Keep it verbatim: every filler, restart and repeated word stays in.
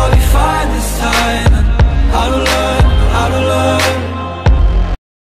we find this time, and how to learn